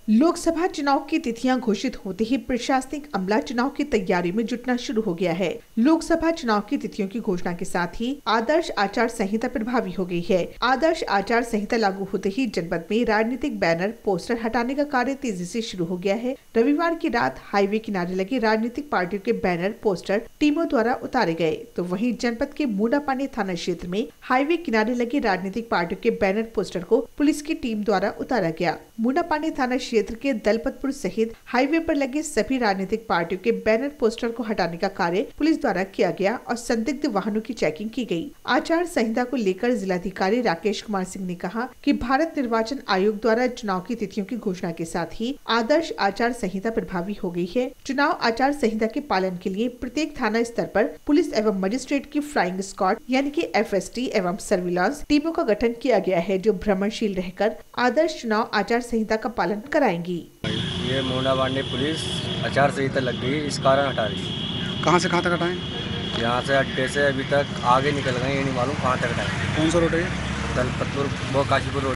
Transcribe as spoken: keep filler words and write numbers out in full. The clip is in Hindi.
लोकसभा चुनाव की तिथियां घोषित होते ही प्रशासनिक अमला चुनाव की तैयारी में जुटना शुरू हो गया है। लोकसभा चुनाव की तिथियों की घोषणा के साथ ही आदर्श आचार संहिता प्रभावी हो गई है। आदर्श आचार संहिता लागू होते ही जनपद में राजनीतिक बैनर पोस्टर हटाने का कार्य तेजी से शुरू हो गया है। रविवार की रात हाईवे किनारे लगे राजनीतिक पार्टियों के बैनर पोस्टर टीमों द्वारा उतारे गए, तो वहीं जनपद के मूडापानी थाना क्षेत्र में हाईवे किनारे लगे राजनीतिक पार्टियों के बैनर पोस्टर को पुलिस की टीम द्वारा उतारा गया। मूडापानी थाना क्षेत्र के दलपतपुर सहित हाईवे पर लगे सभी राजनीतिक पार्टियों के बैनर पोस्टर को हटाने का कार्य पुलिस द्वारा किया गया और संदिग्ध वाहनों की चेकिंग की गई। आचार संहिता को लेकर जिलाधिकारी राकेश कुमार सिंह ने कहा कि भारत निर्वाचन आयोग द्वारा चुनाव की तिथियों की घोषणा के साथ ही आदर्श आचार संहिता प्रभावी हो गई है। चुनाव आचार संहिता के पालन के लिए प्रत्येक थाना स्तर पर पुलिस एवं मजिस्ट्रेट की फ्लाइंग स्क्वाड यानी कि एफ एस टी एवं सर्विलांस टीमों का गठन किया गया है, जो भ्रमणशील रहकर आदर्श चुनाव आचार संहिता का पालन कराएंगी। ये मूडापानी पुलिस आचार संहिता लग गई, इस कारण हटा रही है। कहाँ से कहाँ तक हटाएं? यहाँ से अड्डे से अभी तक आगे निकल गए, ये नहीं मालूम कहाँ तक हटाएं। कौन सा रोड है? दलपतपुर वो काशीपुर रोड।